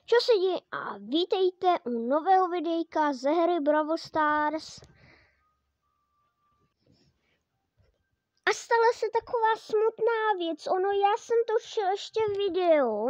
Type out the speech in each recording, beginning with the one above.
Čau lidi a vítejte u nového videjka ze hry Brawl Stars. A stala se taková smutná věc. Já jsem točil ještě video,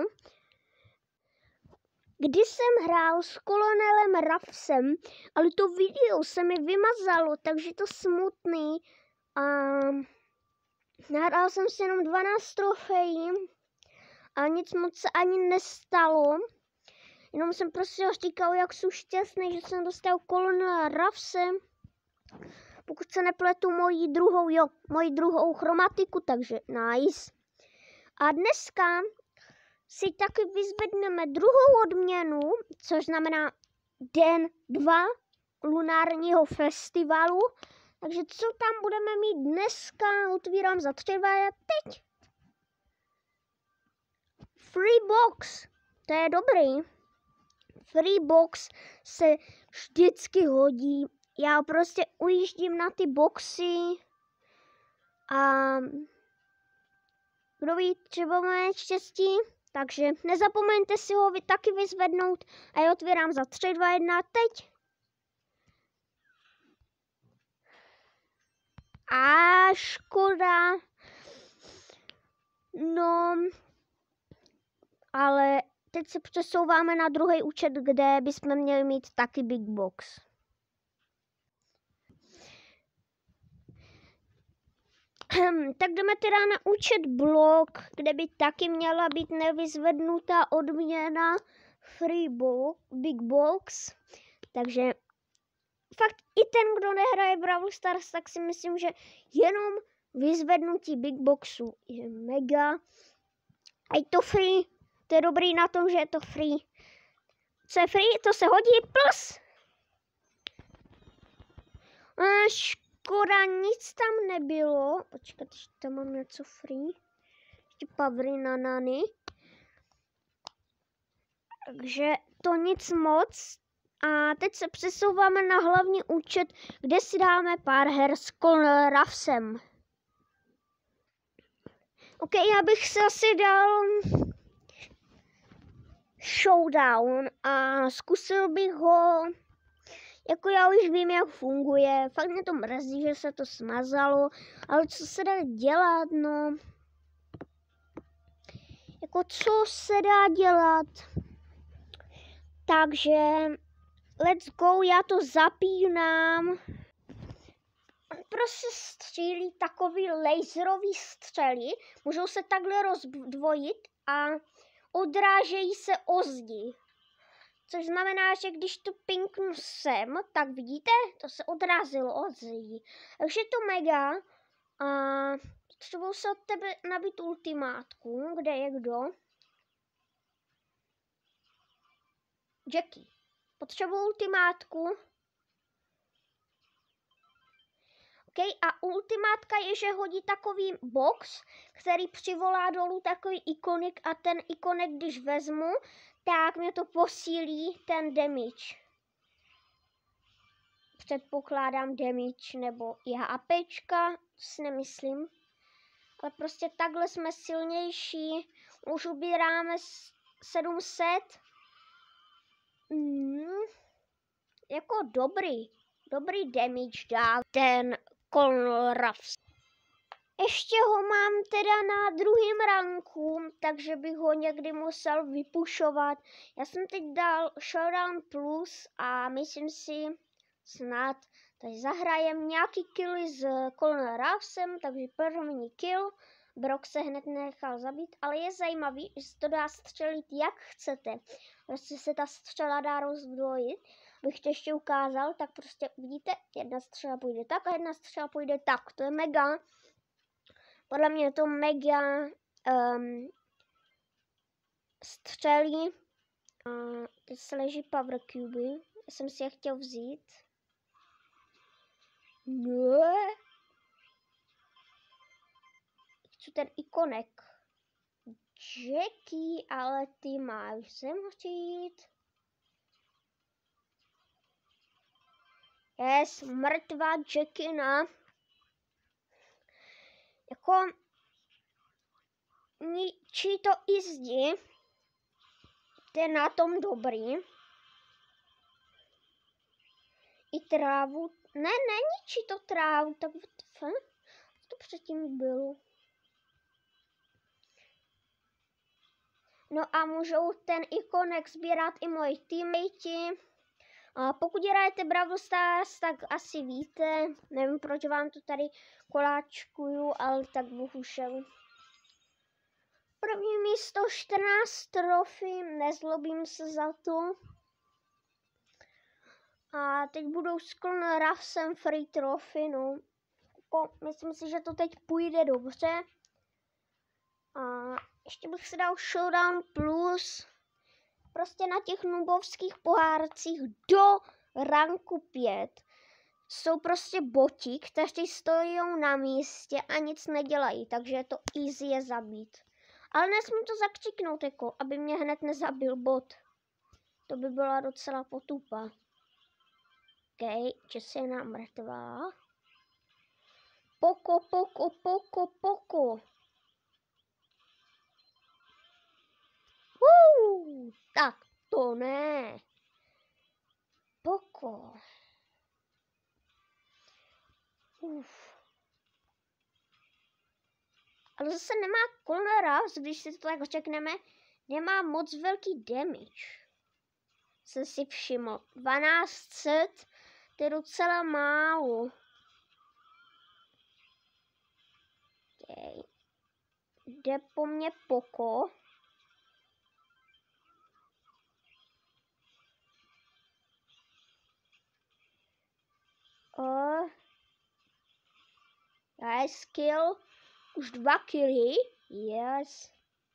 kdy jsem hrál s kolonelem Ruffsem, ale to video se mi vymazalo, takže to smutný. A nahrál jsem si jenom 12 trofejí a nic moc se ani nestalo. Jenom jsem prostě říkal, jak jsou šťastný, že jsem dostal kolonela Ruffse. Pokud se nepletu, moji druhou chromatiku, takže nice. A dneska si taky vyzvedneme druhou odměnu, což znamená den 2 lunárního festivalu. Takže co tam budeme mít dneska, otvírám za třeba teď. Free box, to je dobrý. Free box se vždycky hodí. Já prostě ujíždím na ty boxy a kdo ví, třeba máme štěstí. Takže nezapomeňte si ho taky vyzvednout a já otvírám za 3, 2, 1 teď. A škoda. No, ale teď se přesouváme na druhý účet, kde bychom měli mít taky big box. Tak jdeme teda na účet blok, kde by taky měla být nevyzvednutá odměna big box. Takže fakt i ten, kdo nehraje Brawl Stars, tak si myslím, že jenom vyzvednutí big boxu je mega. A je to free. To je dobrý na tom, že je to free. Co je free, to se hodí plus. Škoda, nic tam nebylo. Počkat, ještě tam mám něco free. Ještě pavry na nany. Takže to nic moc. A teď se přesouváme na hlavní účet, kde si dáme pár her s Ruffsem. OK, já bych se asi dal showdown a zkusil bych ho, jako já už vím, jak funguje. Fakt mě to mrzí, že se to smazalo, ale co se dá dělat, no. Jako co se dá dělat? Takže let's go, já to zapínám. Prostě střílí takový laserový střely, můžou se takhle rozdvojit a odrážejí se o zdi. Což znamená, že když to pinknu sem, tak vidíte, to se odrazilo od zdi. Takže je to mega. A potřebuji se od tebe nabít ultimátku. Kde je kdo? Jackie. Potřebuji ultimátku. Okay, a ultimátka je, že hodí takový box, který přivolá dolů takový ikonik a ten ikonek, když vezmu, tak mě to posílí ten damage. Předpokládám damage nebo i HPčka, to si nemyslím. Ale prostě takhle jsme silnější. Už ubíráme 700. Jako dobrý damage dá ten Ruffs. Ještě ho mám teda na druhém ranku, takže bych ho někdy musel vypušovat. Já jsem teď dal Showdown Plus a myslím si snad, tady zahrajem nějaký killy s Ruffsem, takže první kill. Brock se hned nechal zabít, ale je zajímavý, že se to dá střelit jak chcete. Prostě se ta střela dá rozdvojit. Bych to ještě ukázal, tak prostě vidíte, jedna střela půjde tak a jedna střela půjde tak. To je mega. Podle mě je to mega střelí. Teď se leží Power Cube. Já jsem si je chtěl vzít. No. Chci ten ikonek. Jackie, ale ty máš sem chtít. Yes, mrtvá Jackina. Jako ničí to i zdi. To je na tom dobrý. I trávu. Ne, neničí to trávu, tak co to předtím bylo? No a můžou ten ikonek sbírat i moji teammate. A pokud hrajete Brawl Stars, tak asi víte. Nevím, proč vám to tady koláčkuju, ale tak bohužel. První místo 14 trofy, nezlobím se za to. A teď budou s Ruffsem free trofy, no. Myslím si, že to teď půjde dobře. A ještě bych si dal Showdown Plus. Prostě na těch nubovských pohárcích do ranku 5 jsou prostě boti, kteří stojí na místě a nic nedělají, takže je to easy je zabít. Ale nesmím to zakřiknout, jako, aby mě hned nezabil bot. To by byla docela potupa. OK, Jessie je mrtvá. Poko. Tak, to ne. Poko. Ale zase nemá Ruffs, když si to tak řekneme, nemá moc velký damage. Jsem si všiml. 1200, to je docela málo. Okay. Jde po mně Poko. Nice kill. Už 2 killy. Yes.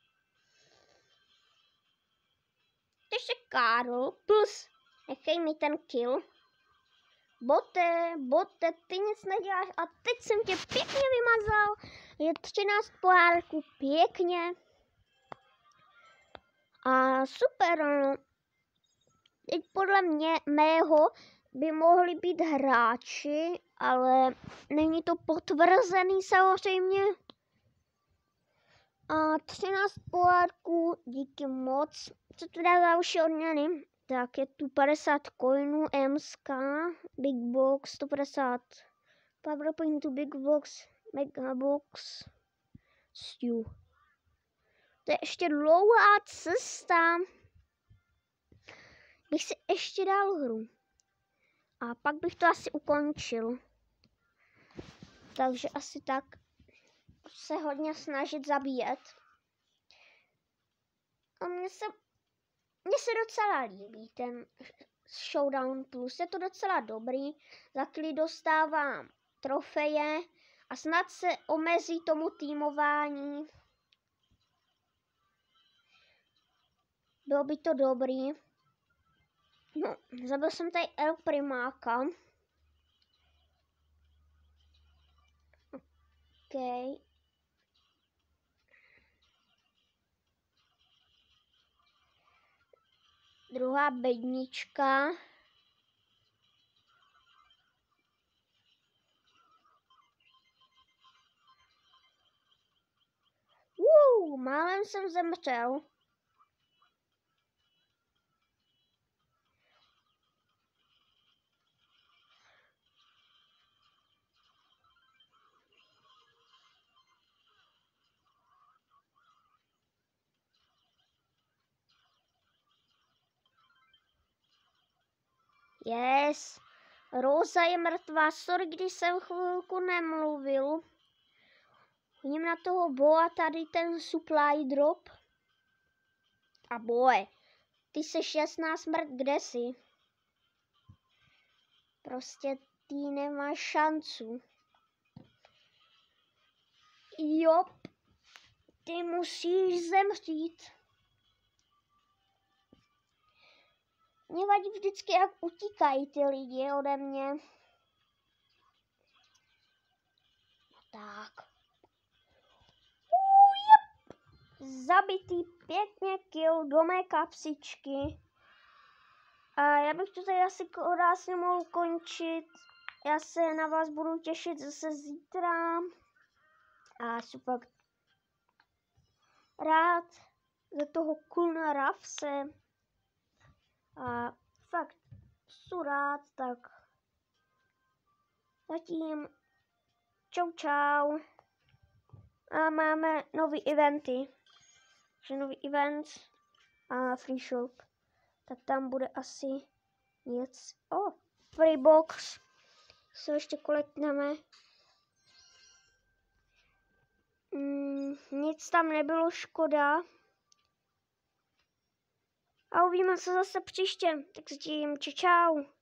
Takže Karl plus. Nechej mi ten kill. Bote, ty nic neděláš a teď jsem tě pěkně vymazal. Je 13 pohárků, pěkně. A super, no. Teď podle mého by mohli být hráči, ale není to potvrzený samozřejmě. A 13 pohárků, díky moc. Co tu dá další odměny? Tak je tu 50 coinů, MSK, Big Box, 150 PowerPointu, Big Box, Megabox, Stew. To je ještě dlouhá cesta. Bych si ještě dal hru. A pak bych to asi ukončil. Takže asi tak se hodně snažit zabíjet. A mně se docela líbí ten Showdown Plus. Je to docela dobrý. Za chvíli dostávám trofeje a snad se omezí tomu týmování. Bylo by to dobrý. No, zabil jsem tady El Primáka. OK. Druhá bednička. Málem jsem zemřel. Yes. Rosa je mrtvá. Sorry, když jsem chvilku nemluvil. Vidím na toho boa tady ten supply drop. A boje, ty jsi 16 smrt, kde jsi? Prostě ty nemáš šancu. Jo, ty musíš zemřít. Mě vadí vždycky, jak utíkají ty lidi ode mě. No tak. Zabitý, pěkně kill do mé kapsičky. A já bych to tady asi krásně mohl končit. Já se na vás budu těšit zase zítra. A super rád za toho Ruffse. A fakt jsou rád, tak zatím čau čau. A máme nový eventy. Takže nový event a free shop. Tak tam bude asi nic. Free box. Co ještě kolekneme. Nic tam nebylo, škoda. A uvidíme se zase příště. Tak zatím čau.